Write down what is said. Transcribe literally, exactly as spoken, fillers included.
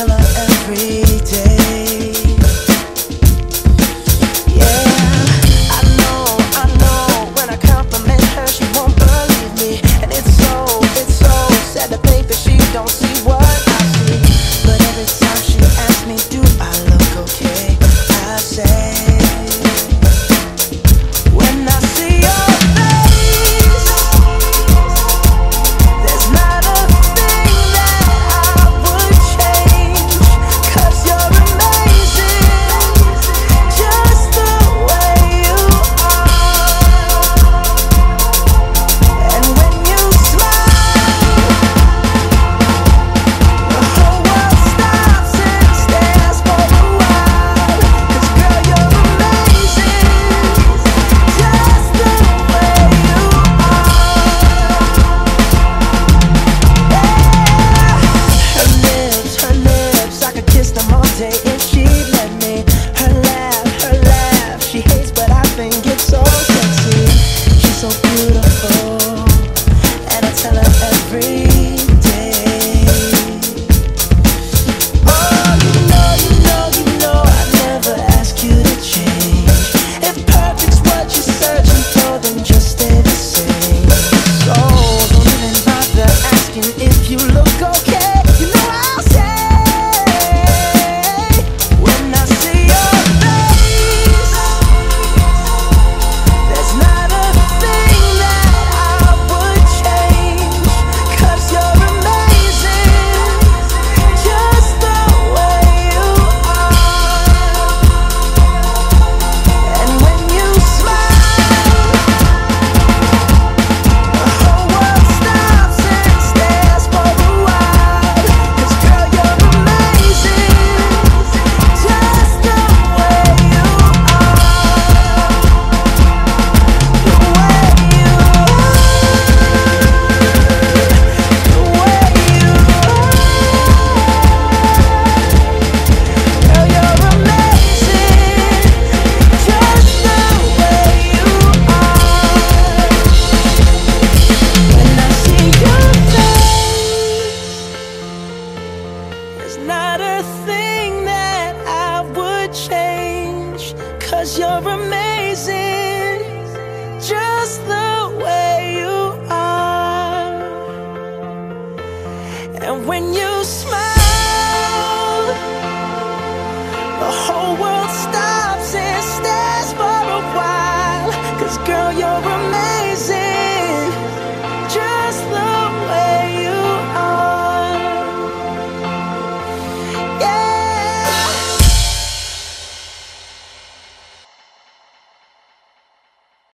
tell her every day. Yeah, I know, I know. When I compliment her, she won't believe me, and it's so, it's so sad to think that she don't see what I see. But every time she asks me, do I look okay? I say, when I see your face, there's not a thing that I would change, 'cause you're amazing, just the way you are. And when you smile, the whole world stops and stares for a while. 'Cause girl, you're amazing, just the way you are. Her lips, her lips, I could kiss them all day if she'd let me. Her laugh, her laugh, she hates but I think it's so sexy. She's so beautiful, and I tell her every day. Oh, you know, you know, you know I never ask you to change. If perfect's what you're searching for, then just stay the same. So don't even bother asking if you look okay. You know I'll say, when I see your face, there's not a thing that I would change, 'cause you're amazing, just the way you are. And when you smile, the whole world stops and stares for a while. 'Cause girl, you're amazing, just the way you are. The way you are, the way you are. Girl, you're amazing, just the way you are. When I see your face, there's not a thing